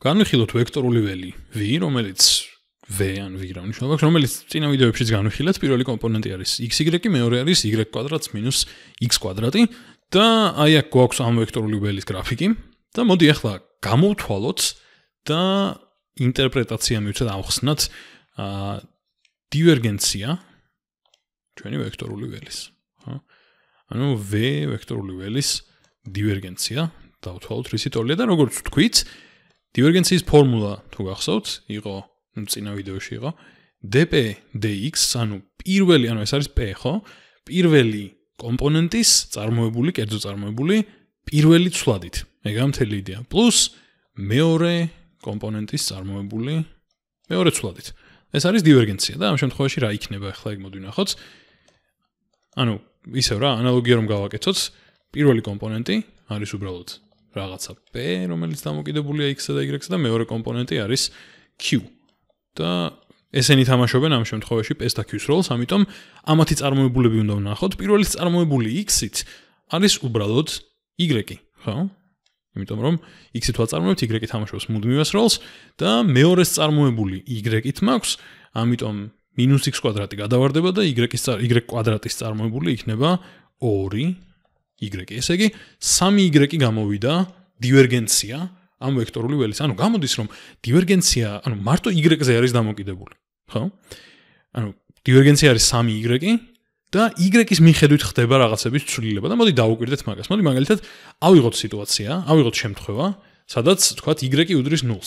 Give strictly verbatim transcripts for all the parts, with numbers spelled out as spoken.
განვიხილოთ ვექტორული ველი v, რომელიც v ან v რა მნიშვნელობა აქვს, რომელიც წინა ვიდეოებშიც განვიხილეთ, პირველი კომპონენტი არის xy, მეორე არის y კვადრატს მინუს x კვადრატი და აი აქ გვაქვს ამ ვექტორული ველის გრაფიკი და მოდი ახლა გამოვთვალოთ და ინტერპრეტაცია მივცეთ ავხსნათ დივერგენცია ჩვენი ვექტორული ველის, ხო? ანუ v ვექტორული ველის დივერგენცია დავთვალოთ რისი ტოლია და როგორც ვთქვით, დივერგენციის ფორმულა თუ გახსოვთ, იყო წინა ვიდეოში იყო dp dx, ანუ პირველი, ანუ ეს არის p, ხო? პირველი კომპონენტის წარმოებული, კერძო წარმოებული პირველი ცვლადით. ეგაა მთელი იდეა. პლუს მეორე კომპონენტის წარმოებული მეორე ცვლადით. ეს არის დივერგენცია და ამ შემთხვევაში რა იქნება ახლა ეგ მოდი ვნახოთ. ანუ ისევ რა, ანალოგია რომ გავაკეთოთ, პირველი კომპონენტი არის უბრალოდ რაღაცა p, რომელიც დამოკიდებულია x-ზე და y-ზე და მეორე კომპონენტი არის q. და ესენი თამაშობენ ამ შემთხვევაში p-ს და q-ს როლს, ამიტომ ამათი წარმოებულები უნდა ვნახოთ. პირველი წარმოებული x-ით არის უბრალოდ y, ხო? იმიტომ რომ x-ით ვაწარმოებთ, y თამაშობს მუდმივას როლს და მეორეს წარმოებული y-ით მაქვს, ამიტომ მინუს x კვადრატი გადავარდება და y-ის y კვადრატის წარმოებული იქნება ორი y. ესე იგი სამი y გამოვიდა დივერგენცია ამ ვექტორული ველის. ანუ გამოდის რომ დივერგენცია, ანუ მარტო y-ზე არის დამოკიდებული, ხო? ანუ დივერგენცია არის სამი y და y-ის მიხედვით ხდება რაღაცების ცვლილება და მოდი დავუკვირდეთ მაგას. მოდი მაგალითად ავიღოთ სიტუაცია, ავიღოთ შემთხვევა, სადაც თქვათ y უდრის ნულს.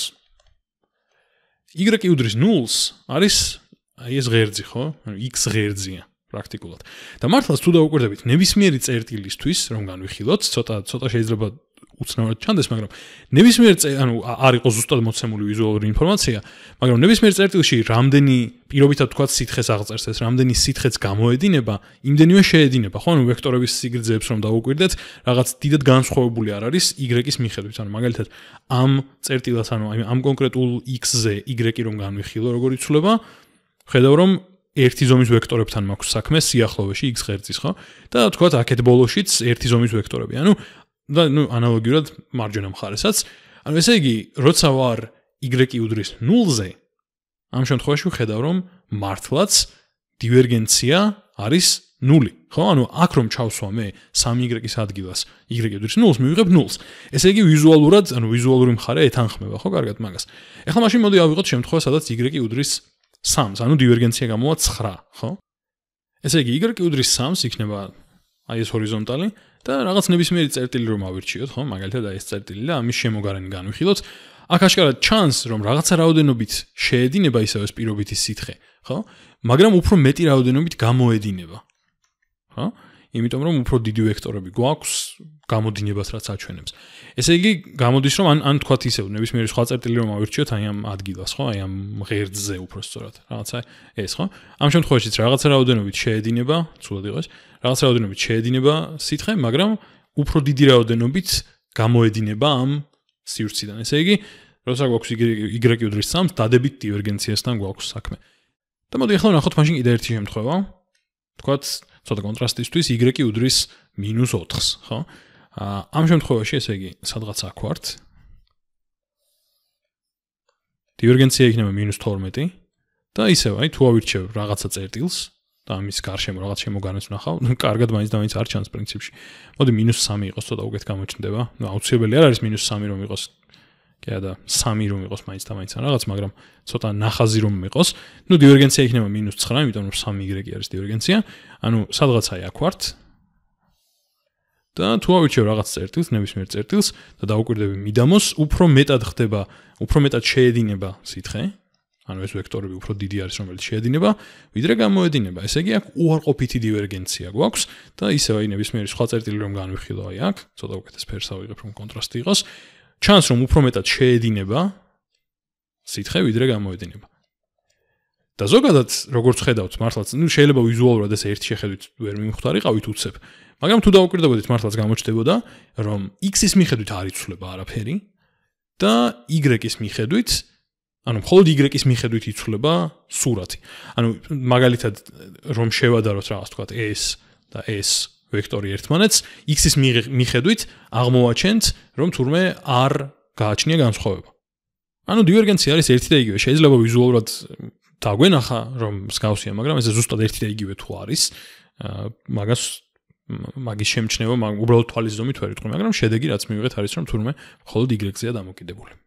y უდრის ნულს არის აი ეს ღერძი, ხო? ანუ x ღერძია პრაქტიკულად. და მართლაც თუ დავუკვირდებით ნებისმიერი წერტილისთვის, რომ განვიხილოთ, ცოტა ცოტა შეიძლება უცნაურად ჩანდეს, მაგრამ ნებისმიერ ანუ არ იყოს ზუსტად მოცემული ვიზუალური ინფორმაცია, მაგრამ ნებისმიერ წერტილში რამდენი პირობითად თქვათ სითხეს აღწერს ეს, რამდენი სითხეც გამოედინება, იმდენივე შეედინება, ხო? ანუ ვექტორების სიგრძეებს რომ დავუკვირდეთ, რაღაც დიდად განსხვავებული არ არის y-ის მიხედვით. ანუ მაგალითად ამ წერტილას, ანუ ამ კონკრეტულ x-ზე y რომ განვიხილო, როგორ იცვლება, ხედავ რომ ერთი ზომის ვექტორებთან მაქვს საქმე სიახლოვეში x ღერძის, ხო? და თქვათ აქეთ ბოლოშიც ერთი ზომის ვექტორები. ანუ და ნუ ანალოგიურად მარჯვენა მხარესაც. ანუ ესე იგი, როცა ვარ y უდრის ნულზე, ამ შემთხვევაში ვხედავ რომ მართლაც დივერგენცია არის ნული, ხო? ანუ აქ რომ ჩავსვა მე სამი y-ის ადგილას y უდრის ნულს, მივიღებ ნულს. ესე იგი ვიზუალურად, ანუ ვიზუალური მხარე ეთანხმება, ხო, კარგად მაგას. ეხლა მაშინ მოდი ავიღოთ შემთხვევა, სადაც y უდრის სამს, ანუ დივერგენცია გამოვა ცხრა, ხო? ესე იგი y უდრის სამს იქნება აი ეს ჰორიზონტალი და რაღაც ნებისმიერი წერტილი რომ ავირჩიოთ, ხო? მაგალითად აი ეს წერტილი და ამის შემოგარენი განვიხილოთ. აქ აშკარად ჩანს, რომ რაღაცა რაოდენობით შეედინება ისევ ეს პირობითი სითხე, ხო? მაგრამ უფრო მეტი რაოდენობით გამოედინება. ხო? იმიტომ რომ უფრო დიდი ვექტორები გვაქვს გამოდინებას რაც აჩვენებს. ესე იგი გამოდის რომ ან ან თქვათ ისევ ნებისმიერი სხვა წერტილი რომ ავირჩიოთ აი ამ ადგილას, ხო? აი ამ ღერძზე უფრო სწორად. რაღაცა ეს, ხო? ამ შემთხვევაშიც რაღაცა რაოდენობით შეედინება, ცუდად იყოს, რაღაცა რაოდენობით შეედინება სითხე, მაგრამ უფრო დიდი რაოდენობით გამოედინება ამ სივრციდან. ესე იგი, როცა გვაქვს y უდრის სამს, დადებით დივერგენციასთან გვაქვს საქმე. და მოდი ახლა ვნახოთ მაშინ კიდე ერთი შემთხვევა. თქვათ ცოტა კონტრასტისთვის y უდრის მინუს ოთხს, ხო? ამ შემთხვევაში ესე იგი, სადღაც აქ ვართ. დივერგენცია იქნება მინუს თორმეტი და ისევ აი თუ ავირჩევ რაღაცა წერტილს და ამის გარშემო რაღაც შემოგარენს ვნახავ, ნუ კარგად მაინც და მაინც არ ჩანს პრინციპში. მოდი მინუს სამი იყოს, ცოტა უკეთ გამოჩნდება. ნუ აუცილებელი არ არის მინუს სამი რომ იყოს. კი და სამი რომ იყოს მაინც და მაინც ან რაღაც, მაგრამ ცოტა ნახაზი რომ იყოს, ნუ დივერგენცია იქნება მინუს ცხრა, იმიტომ რომ სამი y არის დივერგენცია. ანუ სადღაც აი აქ ვართ. და თუ ავირჩევ რაღაც წერტილს, ნებისმიერ წერტილს და დავუკვირდები მიდამოს, უფრო მეტად ხდება, უფრო მეტად შეედინება სითხე. ანუ ეს ვექტორები უფრო დიდი არის, რომელიც შეედინება, ვიდრე გამოედინება. ესე იგი, აქ უარყოფითი დივერგენცია გვაქვს და ისევ აი ნებისმიერი სხვა წერტილი რომ განვიხილო აი აქ, ცოტა უკეთეს ფერს ავიღებ, რომ კონტრასტი იყოს. ჩანს რომ უფრო მეტად შეედინება სითხე, ვიდრე გამოედინება. და ზოგადად, როგორც ხედავთ, მართლაც, ნუ შეიძლება ვიზუალურად ეს ერთი შეხედვით ვერ მიმხვდარიყავით უცებ, მაგრამ თუ დავუკვირდებოდით, მართლაც გამოჩნდებოდა, რომ x-ის მიხედვით არ იცვლება არაფერი და y-ის მიხედვით, ანუ მხოლოდ y-ის მიხედვით იცვლება სურათი. ანუ მაგალითად, რომ შევადაროთ რაღაც თქვათ s და s ვექტორი ერთმანეთს, x-ის მიხედვით აღმოვაჩენთ, რომ თურმე არ გააჩნია განსხვავება. ანუ დივერგენცია არის ერთი და იგივე. შეიძლება ვიზუალურად დაგვენახა, რომ მსგავსია, მაგრამ ეს ზუსტად ერთი და იგივე თუ არის, მაგას მაგის შემჩნევა, უბრალოდ თვალის ზომით ვერ იტყვი, მაგრამ შედეგი რაც მივიღეთ არის, რომ თურმე მხოლოდ Y-ზეა დამოკიდებული.